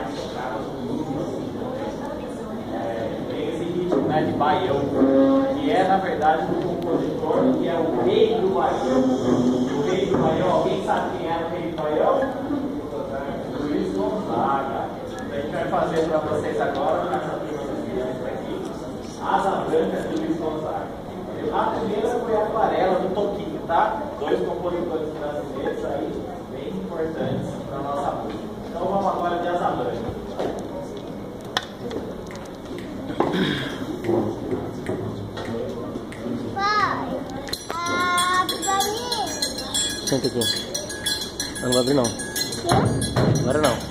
mais tocadas no mundo, tem esse ritmo, né, de baião, que é, na verdade, do compositor, que é o rei do baião. O rei do baião, alguém sabe quem era o rei do baião? Luiz Gonzaga. A gente vai fazer para vocês agora, para essa turma das crianças aqui, Asa Branca de Luiz Gonzaga. A primeira foi a Aquarela do Toquinho, tá? Dois compositores brasileiros aí, bem importantes para a nossa música. Então vamos agora de Asa Branca. Pai, pra mim. Senta aqui. Eu não vou abrir não. Quê? Agora não.